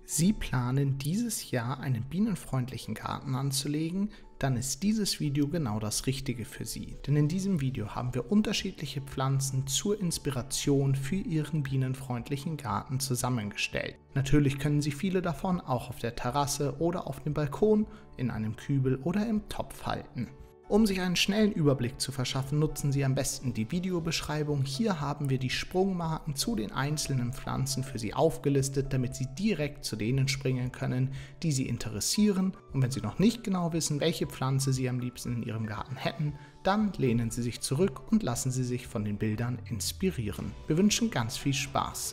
Sie planen dieses Jahr einen bienenfreundlichen Garten anzulegen, dann ist dieses Video genau das Richtige für Sie. Denn in diesem Video haben wir unterschiedliche Pflanzen zur Inspiration für Ihren bienenfreundlichen Garten zusammengestellt. Natürlich können Sie viele davon auch auf der Terrasse oder auf dem Balkon, in einem Kübel oder im Topf halten. Um sich einen schnellen Überblick zu verschaffen, nutzen Sie am besten die Videobeschreibung. Hier haben wir die Sprungmarken zu den einzelnen Pflanzen für Sie aufgelistet, damit Sie direkt zu denen springen können, die Sie interessieren. Und wenn Sie noch nicht genau wissen, welche Pflanze Sie am liebsten in Ihrem Garten hätten, dann lehnen Sie sich zurück und lassen Sie sich von den Bildern inspirieren. Wir wünschen ganz viel Spaß.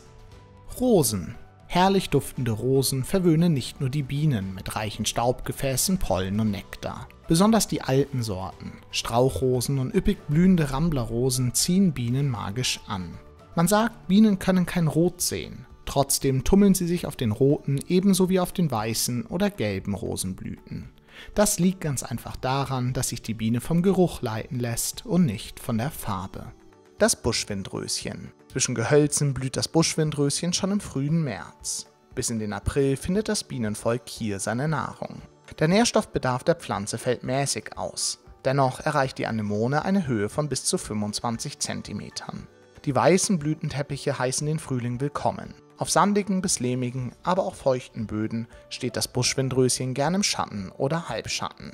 Rosen. Herrlich duftende Rosen verwöhnen nicht nur die Bienen mit reichen Staubgefäßen, Pollen und Nektar. Besonders die alten Sorten, Strauchrosen und üppig blühende Ramblerrosen ziehen Bienen magisch an. Man sagt, Bienen können kein Rot sehen. Trotzdem tummeln sie sich auf den roten ebenso wie auf den weißen oder gelben Rosenblüten. Das liegt ganz einfach daran, dass sich die Biene vom Geruch leiten lässt und nicht von der Farbe. Das Buschwindröschen. Zwischen Gehölzen blüht das Buschwindröschen schon im frühen März. Bis in den April findet das Bienenvolk hier seine Nahrung. Der Nährstoffbedarf der Pflanze fällt mäßig aus. Dennoch erreicht die Anemone eine Höhe von bis zu 25 cm. Die weißen Blütenteppiche heißen den Frühling willkommen. Auf sandigen bis lehmigen, aber auch feuchten Böden steht das Buschwindröschen gern im Schatten oder Halbschatten.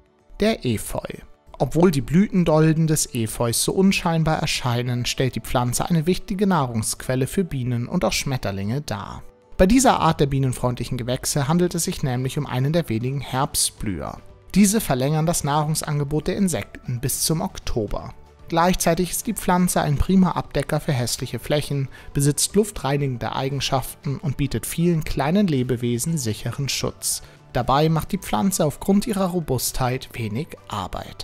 Der Efeu. Obwohl die Blütendolden des Efeus so unscheinbar erscheinen, stellt die Pflanze eine wichtige Nahrungsquelle für Bienen und auch Schmetterlinge dar. Bei dieser Art der bienenfreundlichen Gewächse handelt es sich nämlich um einen der wenigen Herbstblüher. Diese verlängern das Nahrungsangebot der Insekten bis zum Oktober. Gleichzeitig ist die Pflanze ein prima Abdecker für hässliche Flächen, besitzt luftreinigende Eigenschaften und bietet vielen kleinen Lebewesen sicheren Schutz. Dabei macht die Pflanze aufgrund ihrer Robustheit wenig Arbeit.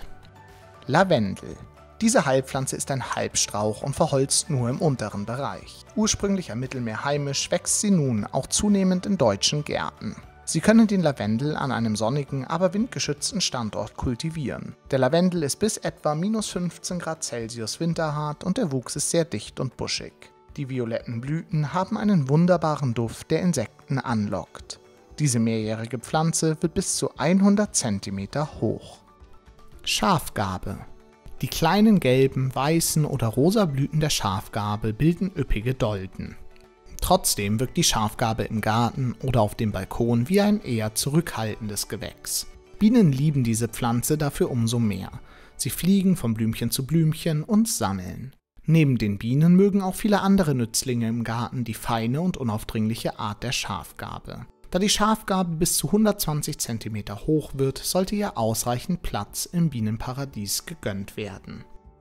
Lavendel. Diese Heilpflanze ist ein Halbstrauch und verholzt nur im unteren Bereich. Ursprünglich am Mittelmeer heimisch, wächst sie nun auch zunehmend in deutschen Gärten. Sie können den Lavendel an einem sonnigen, aber windgeschützten Standort kultivieren. Der Lavendel ist bis etwa -15 Grad Celsius winterhart und der Wuchs ist sehr dicht und buschig. Die violetten Blüten haben einen wunderbaren Duft, der Insekten anlockt. Diese mehrjährige Pflanze wird bis zu 100 cm hoch. Schafgarbe. Die kleinen gelben, weißen oder rosa Blüten der Schafgarbe bilden üppige Dolden. Trotzdem wirkt die Schafgarbe im Garten oder auf dem Balkon wie ein eher zurückhaltendes Gewächs. Bienen lieben diese Pflanze dafür umso mehr. Sie fliegen von Blümchen zu Blümchen und sammeln. Neben den Bienen mögen auch viele andere Nützlinge im Garten die feine und unaufdringliche Art der Schafgarbe. Da die Schafgarbe bis zu 120 cm hoch wird, sollte ihr ausreichend Platz im Bienenparadies gegönnt werden.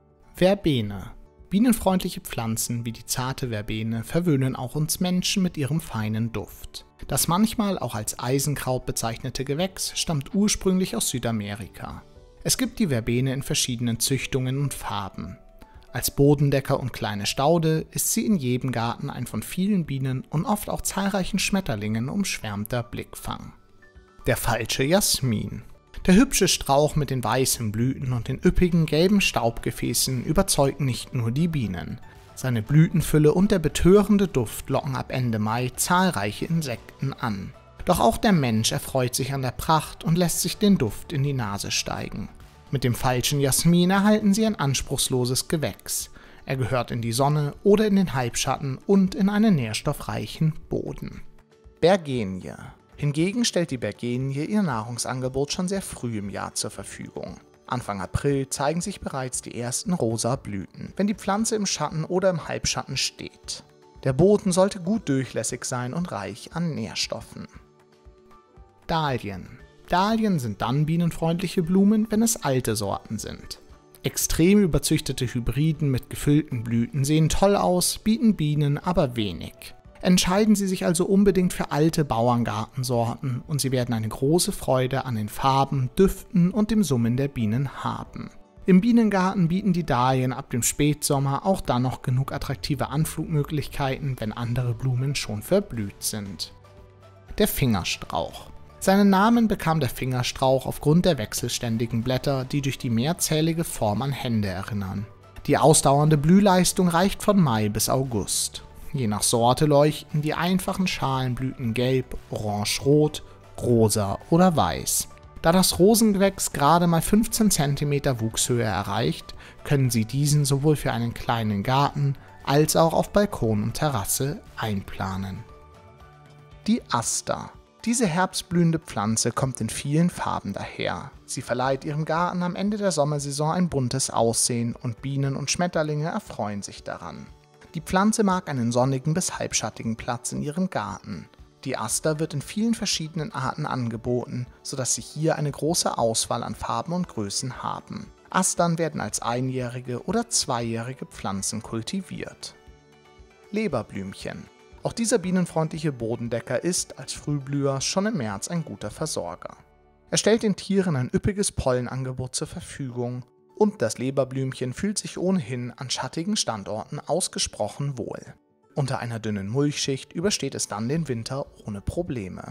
Verbene. Bienenfreundliche Pflanzen wie die zarte Verbene verwöhnen auch uns Menschen mit ihrem feinen Duft. Das manchmal auch als Eisenkraut bezeichnete Gewächs stammt ursprünglich aus Südamerika. Es gibt die Verbene in verschiedenen Züchtungen und Farben. Als Bodendecker und kleine Staude ist sie in jedem Garten ein von vielen Bienen und oft auch zahlreichen Schmetterlingen umschwärmter Blickfang. Der falsche Jasmin. Der hübsche Strauch mit den weißen Blüten und den üppigen gelben Staubgefäßen überzeugt nicht nur die Bienen. Seine Blütenfülle und der betörende Duft locken ab Ende Mai zahlreiche Insekten an. Doch auch der Mensch erfreut sich an der Pracht und lässt sich den Duft in die Nase steigen. Mit dem falschen Jasmin erhalten Sie ein anspruchsloses Gewächs. Er gehört in die Sonne oder in den Halbschatten und in einen nährstoffreichen Boden. Bergenie. Hingegen stellt die Bergenie ihr Nahrungsangebot schon sehr früh im Jahr zur Verfügung. Anfang April zeigen sich bereits die ersten rosa Blüten, wenn die Pflanze im Schatten oder im Halbschatten steht. Der Boden sollte gut durchlässig sein und reich an Nährstoffen. Dahlien. Dahlien sind dann bienenfreundliche Blumen, wenn es alte Sorten sind. Extrem überzüchtete Hybriden mit gefüllten Blüten sehen toll aus, bieten Bienen aber wenig. Entscheiden Sie sich also unbedingt für alte Bauerngartensorten und Sie werden eine große Freude an den Farben, Düften und dem Summen der Bienen haben. Im Bienengarten bieten die Dahlien ab dem Spätsommer auch dann noch genug attraktive Anflugmöglichkeiten, wenn andere Blumen schon verblüht sind. Der Fingerstrauch. Seinen Namen bekam der Fingerstrauch aufgrund der wechselständigen Blätter, die durch die mehrzählige Form an Hände erinnern. Die ausdauernde Blühleistung reicht von Mai bis August. Je nach Sorte leuchten die einfachen Schalenblüten gelb, orange-rot, rosa oder weiß. Da das Rosengewächs gerade mal 15 cm Wuchshöhe erreicht, können Sie diesen sowohl für einen kleinen Garten als auch auf Balkon und Terrasse einplanen. Die Aster. Diese herbstblühende Pflanze kommt in vielen Farben daher. Sie verleiht ihrem Garten am Ende der Sommersaison ein buntes Aussehen und Bienen und Schmetterlinge erfreuen sich daran. Die Pflanze mag einen sonnigen bis halbschattigen Platz in ihrem Garten. Die Aster wird in vielen verschiedenen Arten angeboten, sodass Sie hier eine große Auswahl an Farben und Größen haben. Astern werden als einjährige oder zweijährige Pflanzen kultiviert. Leberblümchen. Auch dieser bienenfreundliche Bodendecker ist als Frühblüher schon im März ein guter Versorger. Er stellt den Tieren ein üppiges Pollenangebot zur Verfügung und das Leberblümchen fühlt sich ohnehin an schattigen Standorten ausgesprochen wohl. Unter einer dünnen Mulchschicht übersteht es dann den Winter ohne Probleme.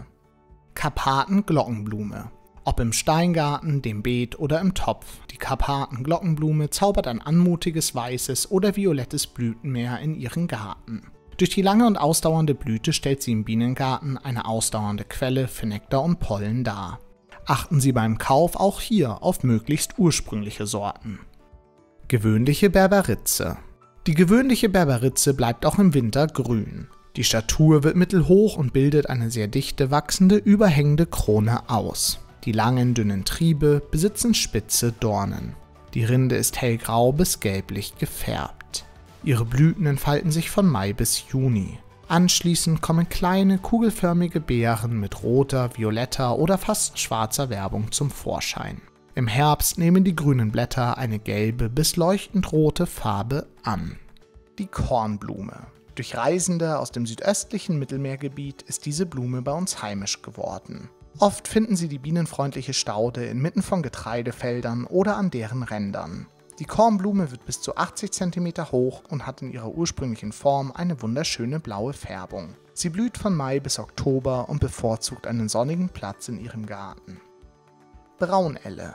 Karpaten-Glockenblume. Ob im Steingarten, dem Beet oder im Topf, die Karpaten-Glockenblume zaubert ein anmutiges weißes oder violettes Blütenmeer in ihren Garten. Durch die lange und ausdauernde Blüte stellt sie im Bienengarten eine ausdauernde Quelle für Nektar und Pollen dar. Achten Sie beim Kauf auch hier auf möglichst ursprüngliche Sorten. Gewöhnliche Berberitze. Die gewöhnliche Berberitze bleibt auch im Winter grün. Die Statur wird mittelhoch und bildet eine sehr dichte, wachsende, überhängende Krone aus. Die langen, dünnen Triebe besitzen spitze Dornen. Die Rinde ist hellgrau bis gelblich gefärbt. Ihre Blüten entfalten sich von Mai bis Juni. Anschließend kommen kleine, kugelförmige Beeren mit roter, violetter oder fast schwarzer Werbung zum Vorschein. Im Herbst nehmen die grünen Blätter eine gelbe bis leuchtend rote Farbe an. Die Kornblume. Durch Reisende aus dem südöstlichen Mittelmeergebiet ist diese Blume bei uns heimisch geworden. Oft finden Sie die bienenfreundliche Staude inmitten von Getreidefeldern oder an deren Rändern. Die Kornblume wird bis zu 80 cm hoch und hat in ihrer ursprünglichen Form eine wunderschöne blaue Färbung. Sie blüht von Mai bis Oktober und bevorzugt einen sonnigen Platz in ihrem Garten. Braunelle.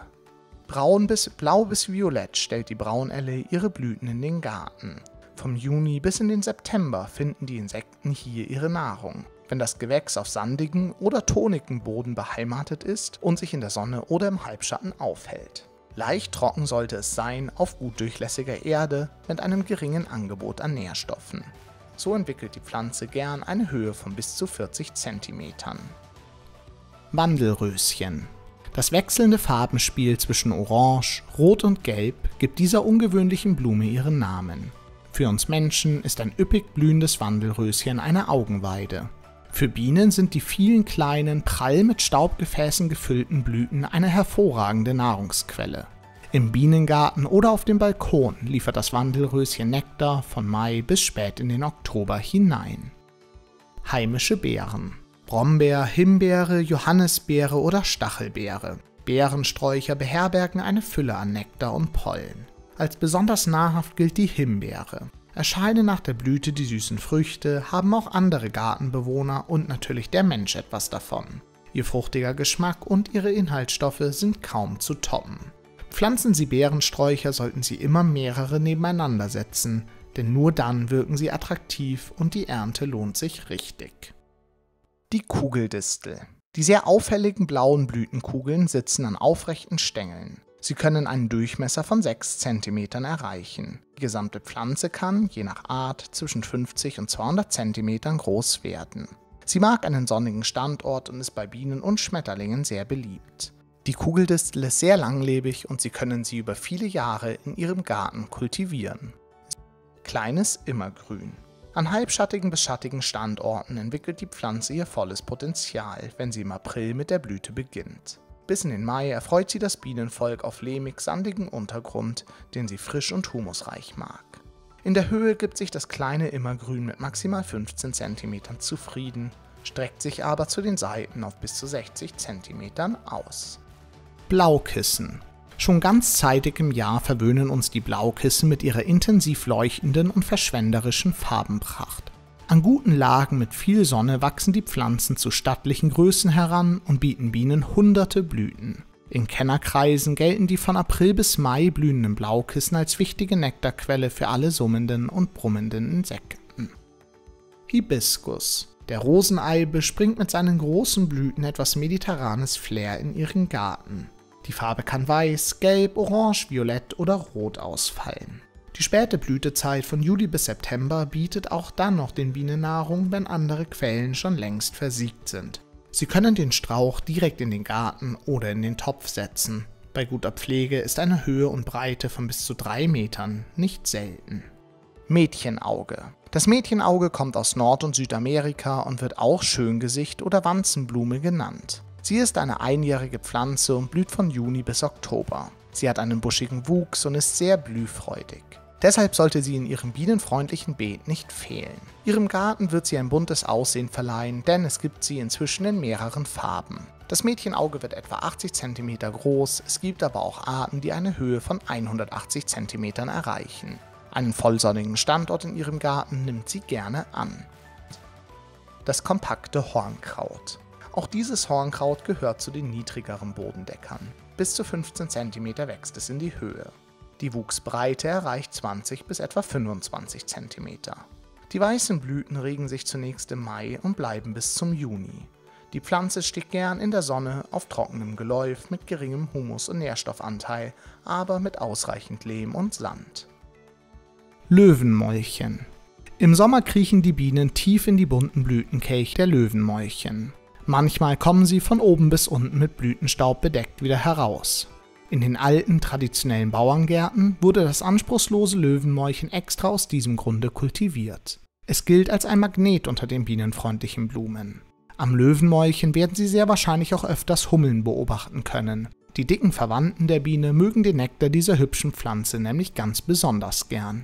Blau bis violett stellt die Braunelle ihre Blüten in den Garten. Vom Juni bis in den September finden die Insekten hier ihre Nahrung. Wenn das Gewächs auf sandigen oder tonigen Boden beheimatet ist und sich in der Sonne oder im Halbschatten aufhält. Leicht trocken sollte es sein auf gut durchlässiger Erde mit einem geringen Angebot an Nährstoffen. So entwickelt die Pflanze gern eine Höhe von bis zu 40 cm. Wandelröschen. Das wechselnde Farbenspiel zwischen Orange, Rot und Gelb gibt dieser ungewöhnlichen Blume ihren Namen. Für uns Menschen ist ein üppig blühendes Wandelröschen eine Augenweide. Für Bienen sind die vielen kleinen, prall mit Staubgefäßen gefüllten Blüten eine hervorragende Nahrungsquelle. Im Bienengarten oder auf dem Balkon liefert das Wandelröschen Nektar von Mai bis spät in den Oktober hinein. Heimische Beeren. Brombeer, Himbeere, Johannisbeere oder Stachelbeere. Beerensträucher beherbergen eine Fülle an Nektar und Pollen. Als besonders nahrhaft gilt die Himbeere. Erscheinen nach der Blüte die süßen Früchte, haben auch andere Gartenbewohner und natürlich der Mensch etwas davon. Ihr fruchtiger Geschmack und ihre Inhaltsstoffe sind kaum zu toppen. Pflanzen Sie Beerensträucher, sollten Sie immer mehrere nebeneinander setzen, denn nur dann wirken sie attraktiv und die Ernte lohnt sich richtig. Die Kugeldistel. Die sehr auffälligen blauen Blütenkugeln sitzen an aufrechten Stängeln. Sie können einen Durchmesser von 6 cm erreichen. Die gesamte Pflanze kann, je nach Art, zwischen 50 und 200 cm groß werden. Sie mag einen sonnigen Standort und ist bei Bienen und Schmetterlingen sehr beliebt. Die Kugeldistel ist sehr langlebig und Sie können sie über viele Jahre in Ihrem Garten kultivieren. Kleines Immergrün. An halbschattigen bis schattigen Standorten entwickelt die Pflanze ihr volles Potenzial, wenn sie im April mit der Blüte beginnt. Bis in den Mai erfreut sie das Bienenvolk auf lehmig-sandigen Untergrund, den sie frisch und humusreich mag. In der Höhe gibt sich das kleine Immergrün mit maximal 15 cm zufrieden, streckt sich aber zu den Seiten auf bis zu 60 cm aus. Blaukissen. Schon ganz zeitig im Jahr verwöhnen uns die Blaukissen mit ihrer intensiv leuchtenden und verschwenderischen Farbenpracht. An guten Lagen mit viel Sonne wachsen die Pflanzen zu stattlichen Größen heran und bieten Bienen hunderte Blüten. In Kennerkreisen gelten die von April bis Mai blühenden Blaukissen als wichtige Nektarquelle für alle summenden und brummenden Insekten. Hibiskus. Der Roseneibe bringt mit seinen großen Blüten etwas mediterranes Flair in ihren Garten. Die Farbe kann weiß, gelb, orange, violett oder rot ausfallen. Die späte Blütezeit von Juli bis September bietet auch dann noch den Bienen Nahrung, wenn andere Quellen schon längst versiegt sind. Sie können den Strauch direkt in den Garten oder in den Topf setzen. Bei guter Pflege ist eine Höhe und Breite von bis zu 3 Metern nicht selten. Mädchenauge. Das Mädchenauge kommt aus Nord- und Südamerika und wird auch Schöngesicht oder Wanzenblume genannt. Sie ist eine einjährige Pflanze und blüht von Juni bis Oktober. Sie hat einen buschigen Wuchs und ist sehr blühfreudig. Deshalb sollte sie in ihrem bienenfreundlichen Beet nicht fehlen. Ihrem Garten wird sie ein buntes Aussehen verleihen, denn es gibt sie inzwischen in mehreren Farben. Das Mädchenauge wird etwa 80 cm groß, es gibt aber auch Arten, die eine Höhe von 180 cm erreichen. Einen vollsonnigen Standort in ihrem Garten nimmt sie gerne an. Das kompakte Hornkraut. Auch dieses Hornkraut gehört zu den niedrigeren Bodendeckern. Bis zu 15 cm wächst es in die Höhe. Die Wuchsbreite erreicht 20 bis etwa 25 cm. Die weißen Blüten regen sich zunächst im Mai und bleiben bis zum Juni. Die Pflanze steht gern in der Sonne auf trockenem Geläuf mit geringem Humus- und Nährstoffanteil, aber mit ausreichend Lehm und Sand. Löwenmäulchen. Im Sommer kriechen die Bienen tief in die bunten Blütenkelche der Löwenmäulchen. Manchmal kommen sie von oben bis unten mit Blütenstaub bedeckt wieder heraus. In den alten, traditionellen Bauerngärten wurde das anspruchslose Löwenmäulchen extra aus diesem Grunde kultiviert. Es gilt als ein Magnet unter den bienenfreundlichen Blumen. Am Löwenmäulchen werden Sie sehr wahrscheinlich auch öfters Hummeln beobachten können. Die dicken Verwandten der Biene mögen den Nektar dieser hübschen Pflanze nämlich ganz besonders gern.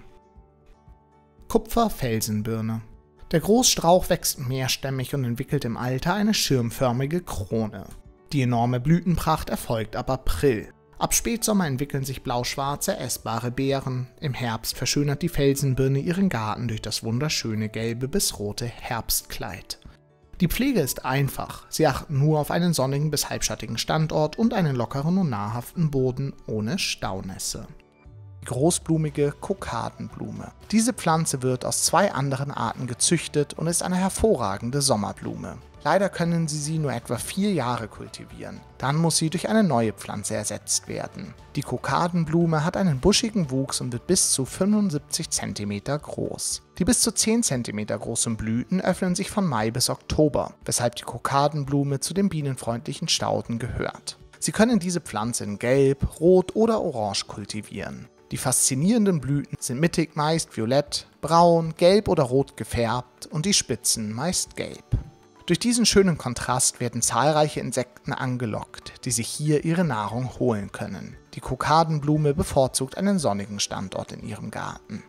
Kupferfelsenbirne. Der Großstrauch wächst mehrstämmig und entwickelt im Alter eine schirmförmige Krone. Die enorme Blütenpracht erfolgt ab April. Ab Spätsommer entwickeln sich blau-schwarze, essbare Beeren. Im Herbst verschönert die Felsenbirne ihren Garten durch das wunderschöne gelbe bis rote Herbstkleid. Die Pflege ist einfach. Sie achten nur auf einen sonnigen bis halbschattigen Standort und einen lockeren und nahrhaften Boden ohne Staunässe. Die großblumige Kokadenblume. Diese Pflanze wird aus 2 anderen Arten gezüchtet und ist eine hervorragende Sommerblume. Leider können sie nur etwa 4 Jahre kultivieren. Dann muss sie durch eine neue Pflanze ersetzt werden. Die Kokadenblume hat einen buschigen Wuchs und wird bis zu 75 cm groß. Die bis zu 10 cm großen Blüten öffnen sich von Mai bis Oktober, weshalb die Kokadenblume zu den bienenfreundlichen Stauden gehört. Sie können diese Pflanze in Gelb, Rot oder Orange kultivieren. Die faszinierenden Blüten sind mittig meist violett, braun, gelb oder rot gefärbt und die Spitzen meist gelb. Durch diesen schönen Kontrast werden zahlreiche Insekten angelockt, die sich hier ihre Nahrung holen können. Die Kokadenblume bevorzugt einen sonnigen Standort in ihrem Garten.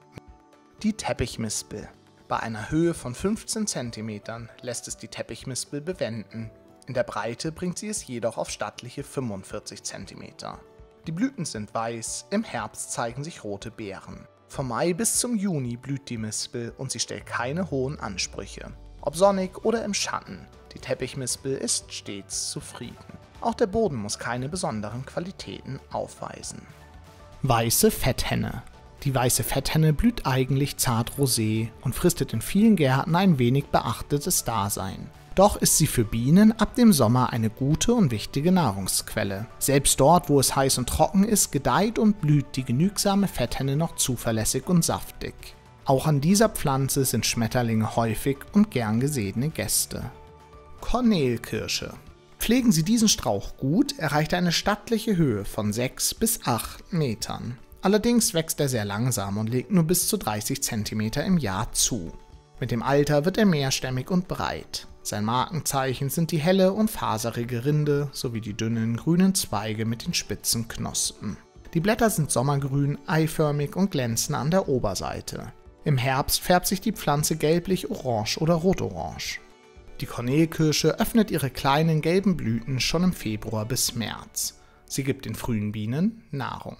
Die Teppichmispel. Bei einer Höhe von 15 cm lässt es die Teppichmispel bewenden. In der Breite bringt sie es jedoch auf stattliche 45 cm. Die Blüten sind weiß, im Herbst zeigen sich rote Beeren. Vom Mai bis zum Juni blüht die Mispel und sie stellt keine hohen Ansprüche. Ob sonnig oder im Schatten, die Teppichmispel ist stets zufrieden. Auch der Boden muss keine besonderen Qualitäten aufweisen. Weiße Fetthenne. Die weiße Fetthenne blüht eigentlich zart rosé und fristet in vielen Gärten ein wenig beachtetes Dasein. Doch ist sie für Bienen ab dem Sommer eine gute und wichtige Nahrungsquelle. Selbst dort, wo es heiß und trocken ist, gedeiht und blüht die genügsame Fetthenne noch zuverlässig und saftig. Auch an dieser Pflanze sind Schmetterlinge häufig und gern gesehene Gäste. Kornelkirsche. Pflegen Sie diesen Strauch gut, erreicht er eine stattliche Höhe von 6 bis 8 Metern. Allerdings wächst er sehr langsam und legt nur bis zu 30 cm im Jahr zu. Mit dem Alter wird er mehrstämmig und breit. Sein Markenzeichen sind die helle und faserige Rinde sowie die dünnen grünen Zweige mit den spitzen Knospen. Die Blätter sind sommergrün, eiförmig und glänzen an der Oberseite. Im Herbst färbt sich die Pflanze gelblich, orange oder rotorange. Die Kornelkirsche öffnet ihre kleinen gelben Blüten schon im Februar bis März. Sie gibt den frühen Bienen Nahrung.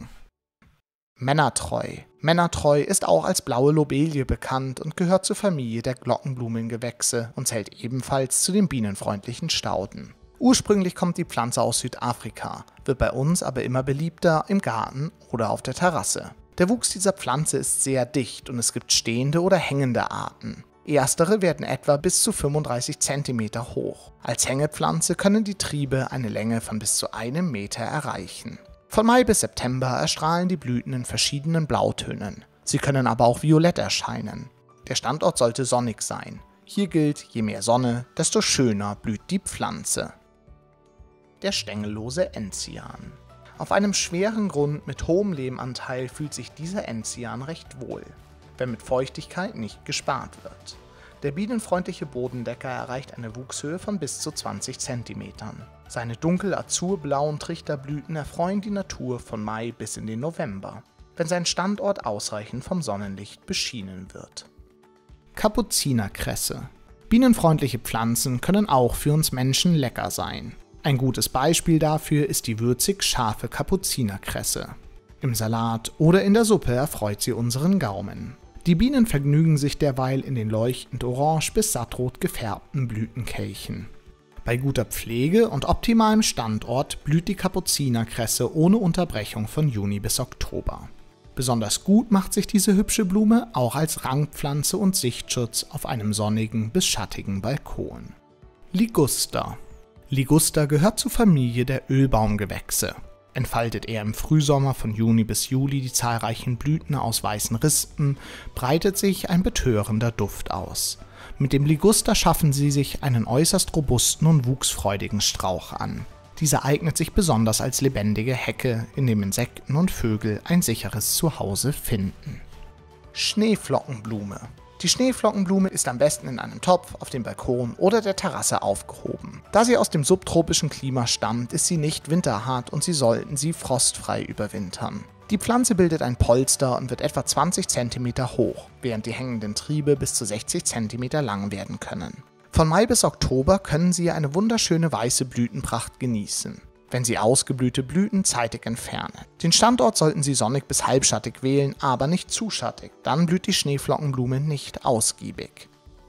Männertreu. Männertreu ist auch als blaue Lobelie bekannt und gehört zur Familie der Glockenblumengewächse und zählt ebenfalls zu den bienenfreundlichen Stauden. Ursprünglich kommt die Pflanze aus Südafrika, wird bei uns aber immer beliebter im Garten oder auf der Terrasse. Der Wuchs dieser Pflanze ist sehr dicht und es gibt stehende oder hängende Arten. Erstere werden etwa bis zu 35 cm hoch. Als Hängepflanze können die Triebe eine Länge von bis zu 1 Meter erreichen. Von Mai bis September erstrahlen die Blüten in verschiedenen Blautönen. Sie können aber auch violett erscheinen. Der Standort sollte sonnig sein. Hier gilt, je mehr Sonne, desto schöner blüht die Pflanze. Der stängellose Enzian. Auf einem schweren Grund mit hohem Lehmanteil fühlt sich dieser Enzian recht wohl, wenn mit Feuchtigkeit nicht gespart wird. Der bienenfreundliche Bodendecker erreicht eine Wuchshöhe von bis zu 20 cm. Seine dunkel-azurblauen Trichterblüten erfreuen die Natur von Mai bis in den November, wenn sein Standort ausreichend vom Sonnenlicht beschienen wird. Kapuzinerkresse. Bienenfreundliche Pflanzen können auch für uns Menschen lecker sein. Ein gutes Beispiel dafür ist die würzig scharfe Kapuzinerkresse. Im Salat oder in der Suppe erfreut sie unseren Gaumen. Die Bienen vergnügen sich derweil in den leuchtend orange bis sattrot gefärbten Blütenkelchen. Bei guter Pflege und optimalem Standort blüht die Kapuzinerkresse ohne Unterbrechung von Juni bis Oktober. Besonders gut macht sich diese hübsche Blume auch als Rangpflanze und Sichtschutz auf einem sonnigen bis schattigen Balkon. Liguster. Liguster gehört zur Familie der Ölbaumgewächse. Entfaltet er im Frühsommer von Juni bis Juli die zahlreichen Blüten aus weißen Rispen, breitet sich ein betörender Duft aus. Mit dem Liguster schaffen sie sich einen äußerst robusten und wuchsfreudigen Strauch an. Dieser eignet sich besonders als lebendige Hecke, in dem Insekten und Vögel ein sicheres Zuhause finden. Schneeflockenblume. Die Schneeflockenblume ist am besten in einem Topf, auf dem Balkon oder der Terrasse aufgehoben. Da sie aus dem subtropischen Klima stammt, ist sie nicht winterhart und Sie sollten sie frostfrei überwintern. Die Pflanze bildet ein Polster und wird etwa 20 cm hoch, während die hängenden Triebe bis zu 60 cm lang werden können. Von Mai bis Oktober können Sie eine wunderschöne weiße Blütenpracht genießen, wenn Sie ausgeblühte Blüten zeitig entfernen. Den Standort sollten Sie sonnig bis halbschattig wählen, aber nicht zu schattig, dann blüht die Schneeflockenblume nicht ausgiebig.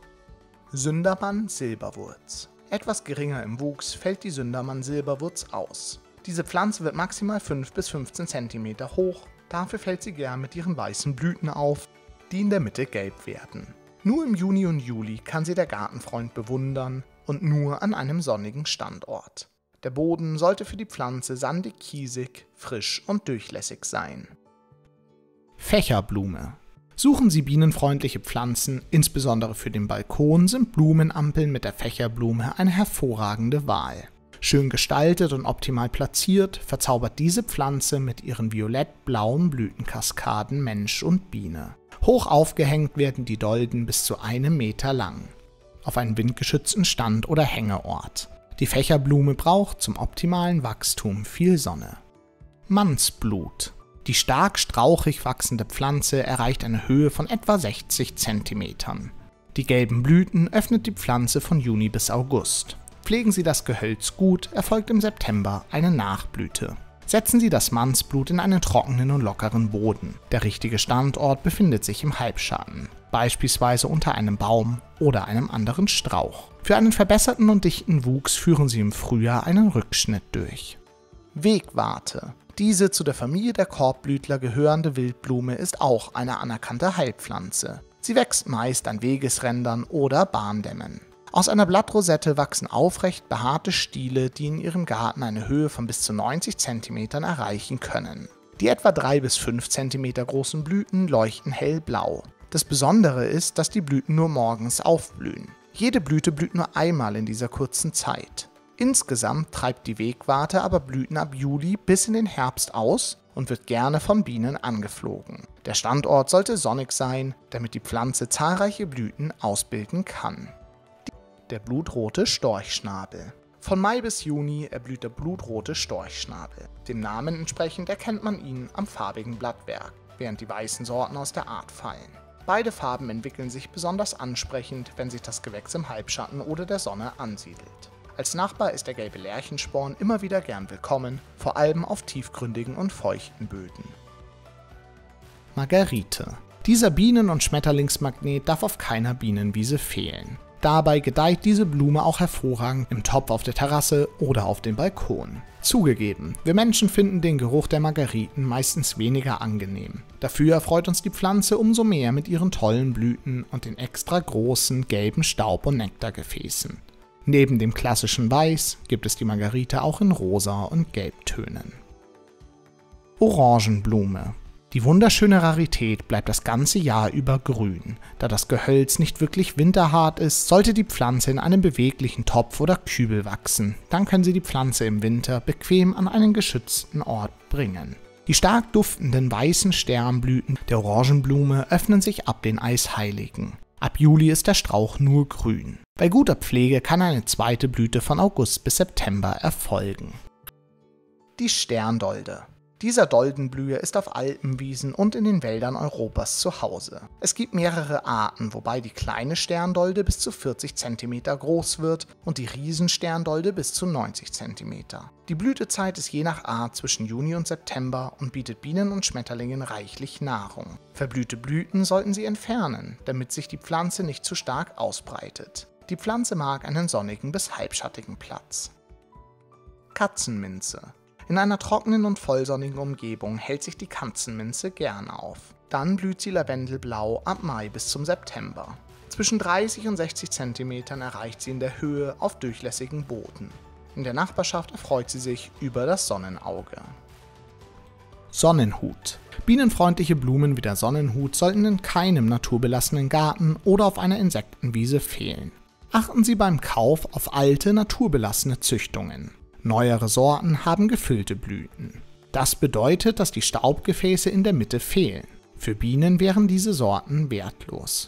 Sündermann-Silberwurz. Etwas geringer im Wuchs fällt die Sündermann-Silberwurz aus. Diese Pflanze wird maximal 5 bis 15 cm hoch, dafür fällt sie gern mit ihren weißen Blüten auf, die in der Mitte gelb werden. Nur im Juni und Juli kann sie der Gartenfreund bewundern und nur an einem sonnigen Standort. Der Boden sollte für die Pflanze sandig-kiesig, frisch und durchlässig sein. Fächerblume. Suchen Sie bienenfreundliche Pflanzen, insbesondere für den Balkon sind Blumenampeln mit der Fächerblume eine hervorragende Wahl. Schön gestaltet und optimal platziert, verzaubert diese Pflanze mit ihren violett-blauen Blütenkaskaden Mensch und Biene. Hoch aufgehängt werden die Dolden bis zu 1 Meter lang. Auf einen windgeschützten Stand- oder Hängeort. Die Fächerblume braucht zum optimalen Wachstum viel Sonne. Mannsblut. Die stark strauchig wachsende Pflanze erreicht eine Höhe von etwa 60 cm. Die gelben Blüten öffnet die Pflanze von Juni bis August. Pflegen Sie das Gehölz gut, erfolgt im September eine Nachblüte. Setzen Sie das Mannsblut in einen trockenen und lockeren Boden. Der richtige Standort befindet sich im Halbschatten, beispielsweise unter einem Baum oder einem anderen Strauch. Für einen verbesserten und dichten Wuchs führen Sie im Frühjahr einen Rückschnitt durch. Wegwarte. Diese zu der Familie der Korbblütler gehörende Wildblume ist auch eine anerkannte Heilpflanze. Sie wächst meist an Wegesrändern oder Bahndämmen. Aus einer Blattrosette wachsen aufrecht behaarte Stiele, die in ihrem Garten eine Höhe von bis zu 90 cm erreichen können. Die etwa 3 bis 5 cm großen Blüten leuchten hellblau. Das Besondere ist, dass die Blüten nur morgens aufblühen. Jede Blüte blüht nur einmal in dieser kurzen Zeit. Insgesamt treibt die Wegwarte aber Blüten ab Juli bis in den Herbst aus und wird gerne von Bienen angeflogen. Der Standort sollte sonnig sein, damit die Pflanze zahlreiche Blüten ausbilden kann. Der blutrote Storchschnabel. Von Mai bis Juni erblüht der blutrote Storchschnabel. Dem Namen entsprechend erkennt man ihn am farbigen Blattwerk, während die weißen Sorten aus der Art fallen. Beide Farben entwickeln sich besonders ansprechend, wenn sich das Gewächs im Halbschatten oder der Sonne ansiedelt. Als Nachbar ist der gelbe Lerchensporn immer wieder gern willkommen, vor allem auf tiefgründigen und feuchten Böden. Margerite. Dieser Bienen- und Schmetterlingsmagnet darf auf keiner Bienenwiese fehlen. Dabei gedeiht diese Blume auch hervorragend im Topf auf der Terrasse oder auf dem Balkon. Zugegeben, wir Menschen finden den Geruch der Margeriten meistens weniger angenehm. Dafür erfreut uns die Pflanze umso mehr mit ihren tollen Blüten und den extra großen gelben Staub- und Nektargefäßen. Neben dem klassischen Weiß gibt es die Margerite auch in Rosa und Gelbtönen. Orangenblume. Die wunderschöne Rarität bleibt das ganze Jahr über grün. Da das Gehölz nicht wirklich winterhart ist, sollte die Pflanze in einem beweglichen Topf oder Kübel wachsen. Dann können Sie die Pflanze im Winter bequem an einen geschützten Ort bringen. Die stark duftenden weißen Sternblüten der Orangenblume öffnen sich ab den Eisheiligen. Ab Juli ist der Strauch nur grün. Bei guter Pflege kann eine zweite Blüte von August bis September erfolgen. Die Sterndolde. Dieser Doldenblüher ist auf Alpenwiesen und in den Wäldern Europas zu Hause. Es gibt mehrere Arten, wobei die kleine Sterndolde bis zu 40 cm groß wird und die Riesensterndolde bis zu 90 cm. Die Blütezeit ist je nach Art zwischen Juni und September und bietet Bienen und Schmetterlingen reichlich Nahrung. Verblühte Blüten sollten Sie entfernen, damit sich die Pflanze nicht zu stark ausbreitet. Die Pflanze mag einen sonnigen bis halbschattigen Platz. Katzenminze. In einer trockenen und vollsonnigen Umgebung hält sich die Katzenminze gern auf. Dann blüht sie lavendelblau ab Mai bis zum September. Zwischen 30 und 60 cm erreicht sie in der Höhe auf durchlässigen Boden. In der Nachbarschaft erfreut sie sich über das Sonnenauge. Sonnenhut. Bienenfreundliche Blumen wie der Sonnenhut sollten in keinem naturbelassenen Garten oder auf einer Insektenwiese fehlen. Achten Sie beim Kauf auf alte, naturbelassene Züchtungen. Neuere Sorten haben gefüllte Blüten. Das bedeutet, dass die Staubgefäße in der Mitte fehlen. Für Bienen wären diese Sorten wertlos.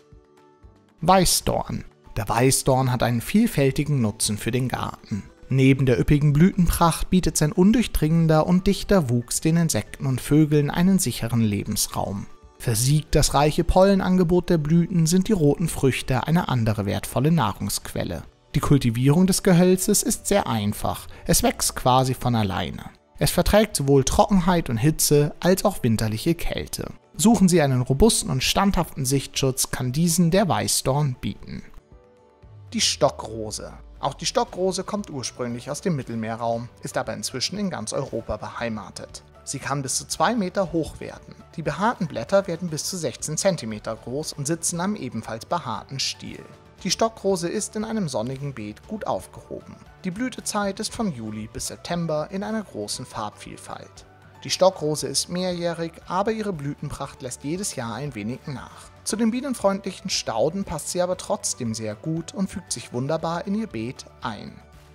Weißdorn. Der Weißdorn hat einen vielfältigen Nutzen für den Garten. Neben der üppigen Blütenpracht bietet sein undurchdringender und dichter Wuchs den Insekten und Vögeln einen sicheren Lebensraum. Versiegt das reiche Pollenangebot der Blüten, sind die roten Früchte eine andere wertvolle Nahrungsquelle. Die Kultivierung des Gehölzes ist sehr einfach, es wächst quasi von alleine. Es verträgt sowohl Trockenheit und Hitze als auch winterliche Kälte. Suchen Sie einen robusten und standhaften Sichtschutz, kann diesen der Weißdorn bieten. Die Stockrose. Auch die Stockrose kommt ursprünglich aus dem Mittelmeerraum, ist aber inzwischen in ganz Europa beheimatet. Sie kann bis zu 2 Meter hoch werden. Die behaarten Blätter werden bis zu 16 cm groß und sitzen am ebenfalls behaarten Stiel. Die Stockrose ist in einem sonnigen Beet gut aufgehoben. Die Blütezeit ist von Juli bis September in einer großen Farbvielfalt. Die Stockrose ist mehrjährig, aber ihre Blütenpracht lässt jedes Jahr ein wenig nach. Zu den bienenfreundlichen Stauden passt sie aber trotzdem sehr gut und fügt sich wunderbar in ihr Beet ein.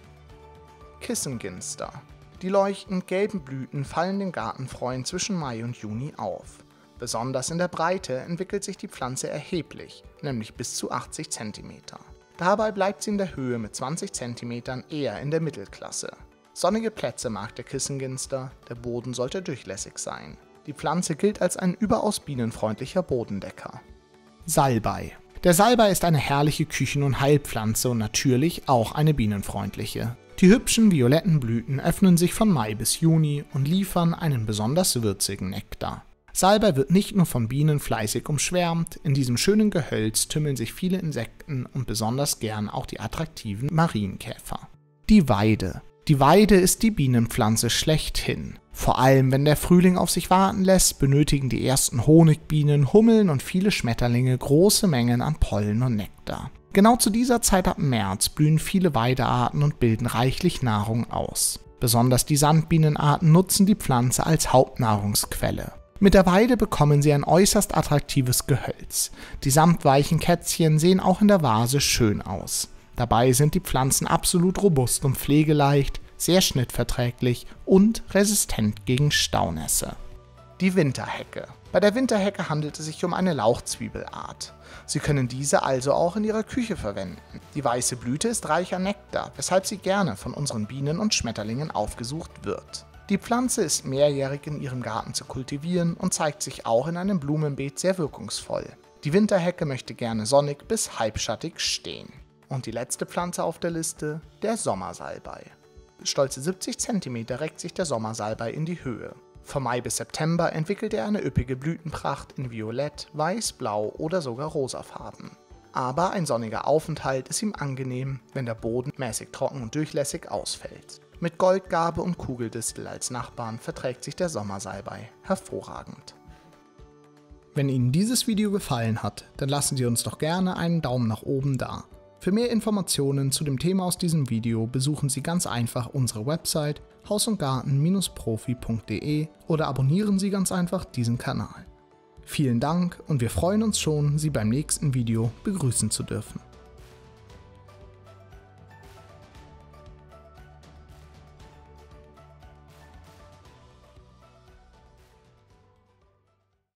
Kissenginster. Die leuchtend gelben Blüten fallen den Gartenfreuen zwischen Mai und Juni auf. Besonders in der Breite entwickelt sich die Pflanze erheblich, nämlich bis zu 80 cm. Dabei bleibt sie in der Höhe mit 20 cm eher in der Mittelklasse. Sonnige Plätze mag der Kissenginster, der Boden sollte durchlässig sein. Die Pflanze gilt als ein überaus bienenfreundlicher Bodendecker. Salbei. Der Salbei ist eine herrliche Küchen- und Heilpflanze und natürlich auch eine bienenfreundliche. Die hübschen violetten Blüten öffnen sich von Mai bis Juni und liefern einen besonders würzigen Nektar. Salbei wird nicht nur von Bienen fleißig umschwärmt, in diesem schönen Gehölz tümmeln sich viele Insekten und besonders gern auch die attraktiven Marienkäfer. Die Weide. Die Weide ist die Bienenpflanze schlechthin. Vor allem, wenn der Frühling auf sich warten lässt, benötigen die ersten Honigbienen, Hummeln und viele Schmetterlinge große Mengen an Pollen und Nektar. Genau zu dieser Zeit ab März blühen viele Weidearten und bilden reichlich Nahrung aus. Besonders die Sandbienenarten nutzen die Pflanze als Hauptnahrungsquelle. Mit der Weide bekommen sie ein äußerst attraktives Gehölz. Die samtweichen Kätzchen sehen auch in der Vase schön aus. Dabei sind die Pflanzen absolut robust und pflegeleicht, sehr schnittverträglich und resistent gegen Staunässe. Die Winterhecke. Bei der Winterhecke handelt es sich um eine Lauchzwiebelart. Sie können diese also auch in Ihrer Küche verwenden. Die weiße Blüte ist reich an Nektar, weshalb sie gerne von unseren Bienen und Schmetterlingen aufgesucht wird. Die Pflanze ist mehrjährig in Ihrem Garten zu kultivieren und zeigt sich auch in einem Blumenbeet sehr wirkungsvoll. Die Winterhecke möchte gerne sonnig bis halbschattig stehen. Und die letzte Pflanze auf der Liste, der Sommersalbei. Stolze 70 cm reckt sich der Sommersalbei in die Höhe. Von Mai bis September entwickelt er eine üppige Blütenpracht in Violett, Weiß, Blau oder sogar rosafarben. Aber ein sonniger Aufenthalt ist ihm angenehm, wenn der Boden mäßig trocken und durchlässig ausfällt. Mit Goldgarbe und Kugeldistel als Nachbarn verträgt sich der Sommersalbei hervorragend. Wenn Ihnen dieses Video gefallen hat, dann lassen Sie uns doch gerne einen Daumen nach oben da. Für mehr Informationen zu dem Thema aus diesem Video besuchen Sie ganz einfach unsere Website hausundgarten-profi.de oder abonnieren Sie ganz einfach diesen Kanal. Vielen Dank und wir freuen uns schon, Sie beim nächsten Video begrüßen zu dürfen.